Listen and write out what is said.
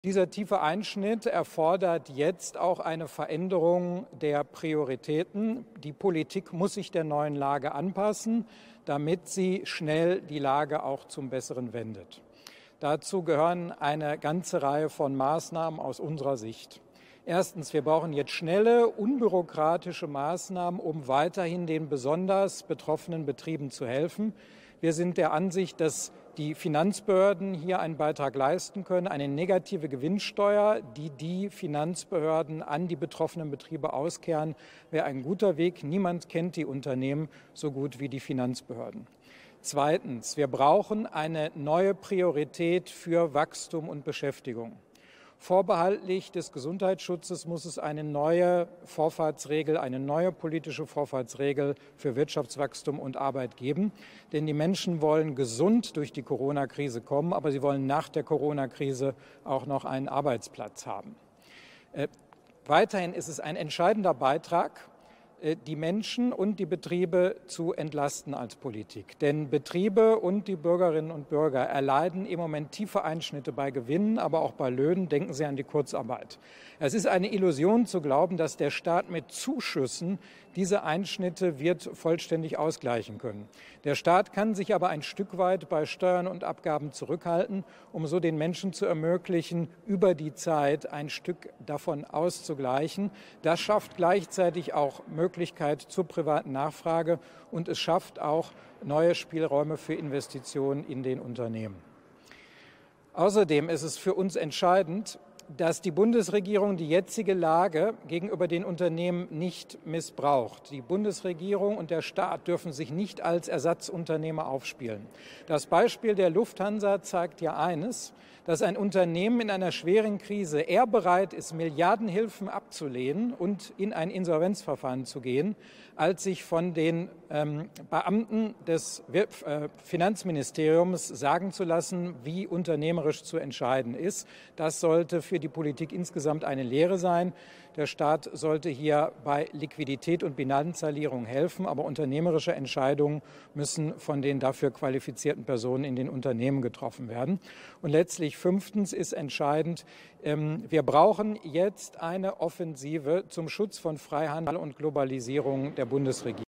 Dieser tiefe Einschnitt erfordert jetzt auch eine Veränderung der Prioritäten. Die Politik muss sich der neuen Lage anpassen, damit sie schnell die Lage auch zum Besseren wendet. Dazu gehören eine ganze Reihe von Maßnahmen aus unserer Sicht. Erstens, wir brauchen jetzt schnelle, unbürokratische Maßnahmen, um weiterhin den besonders betroffenen Betrieben zu helfen. Wir sind der Ansicht, dass die Finanzbehörden hier einen Beitrag leisten können. Eine negative Gewinnsteuer, die Finanzbehörden an die betroffenen Betriebe auskehren, wäre ein guter Weg. Niemand kennt die Unternehmen so gut wie die Finanzbehörden. Zweitens, wir brauchen eine neue Priorität für Wachstum und Beschäftigung. Vorbehaltlich des Gesundheitsschutzes muss es eine neue Vorfahrtsregel, eine neue politische Vorfahrtsregel für Wirtschaftswachstum und Arbeit geben. Denn die Menschen wollen gesund durch die Corona-Krise kommen, aber sie wollen nach der Corona-Krise auch noch einen Arbeitsplatz haben. Weiterhin ist es ein entscheidender Beitrag, die Menschen und die Betriebe zu entlasten als Politik. Denn Betriebe und die Bürgerinnen und Bürger erleiden im Moment tiefe Einschnitte bei Gewinnen, aber auch bei Löhnen. Denken Sie an die Kurzarbeit. Es ist eine Illusion zu glauben, dass der Staat mit Zuschüssen diese Einschnitte wird vollständig ausgleichen können. Der Staat kann sich aber ein Stück weit bei Steuern und Abgaben zurückhalten, um so den Menschen zu ermöglichen, über die Zeit ein Stück davon auszugleichen. Das schafft gleichzeitig auch Möglichkeit zur privaten Nachfrage und es schafft auch neue Spielräume für Investitionen in den Unternehmen. Außerdem ist es für uns entscheidend, dass die Bundesregierung die jetzige Lage gegenüber den Unternehmen nicht missbraucht. Die Bundesregierung und der Staat dürfen sich nicht als Ersatzunternehmer aufspielen. Das Beispiel der Lufthansa zeigt ja eines, dass ein Unternehmen in einer schweren Krise eher bereit ist, Milliardenhilfen abzulehnen und in ein Insolvenzverfahren zu gehen, als sich von den Beamten des Finanzministeriums sagen zu lassen, wie unternehmerisch zu entscheiden ist. Das sollte für die Politik insgesamt eine Lehre sein. Der Staat sollte hier bei Liquidität und Bilanzsanierung helfen, aber unternehmerische Entscheidungen müssen von den dafür qualifizierten Personen in den Unternehmen getroffen werden. Und letztlich fünftens ist entscheidend, wir brauchen jetzt eine Offensive zum Schutz von Freihandel und Globalisierung der Bundesregierung.